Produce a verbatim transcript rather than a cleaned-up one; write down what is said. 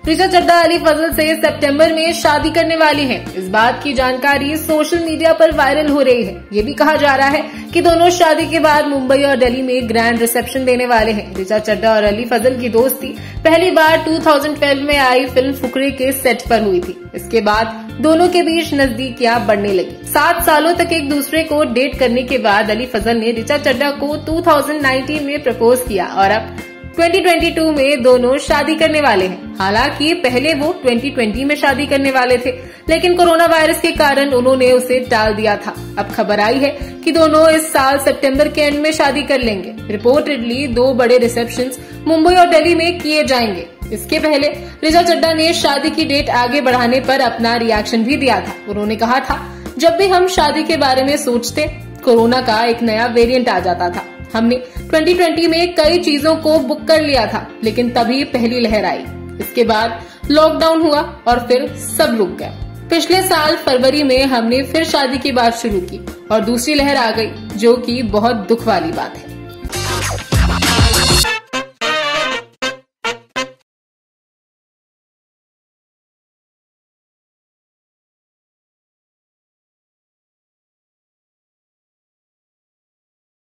ऋचा चड्ढा अली फजल से सितंबर में शादी करने वाली हैं। इस बात की जानकारी सोशल मीडिया पर वायरल हो रही है। ये भी कहा जा रहा है कि दोनों शादी के बाद मुंबई और दिल्ली में ग्रैंड रिसेप्शन देने वाले हैं। ऋचा चड्ढा और अली फजल की दोस्ती पहली बार दो हज़ार बारह में आई फिल्म फुकरे के सेट पर हुई थी। इसके बाद दोनों के बीच नजदीकियां बढ़ने लगी। सात सालों तक एक दूसरे को डेट करने के बाद अली फजल ने ऋचा चड्ढा को दो हज़ार उन्नीस में प्रपोज किया और अब दो हज़ार बाईस में दोनों शादी करने वाले हैं। हालांकि पहले वो दो हज़ार बीस में शादी करने वाले थे, लेकिन कोरोना वायरस के कारण उन्होंने उसे टाल दिया था। अब खबर आई है कि दोनों इस साल सितंबर के एंड में शादी कर लेंगे। रिपोर्टेडली दो बड़े रिसेप्शंस मुंबई और दिल्ली में किए जाएंगे। इसके पहले ऋचा चड्ढा ने शादी की डेट आगे बढ़ाने पर अपना रिएक्शन भी दिया था। उन्होंने कहा था, जब भी हम शादी के बारे में सोचते, कोरोना का एक नया वेरिएंट आ जाता था। हमने दो हज़ार बीस में कई चीजों को बुक कर लिया था, लेकिन तभी पहली लहर आई। इसके बाद लॉकडाउन हुआ और फिर सब रुक गया। पिछले साल फरवरी में हमने फिर शादी की बात शुरू की और दूसरी लहर आ गई, जो कि बहुत दुख वाली बात है।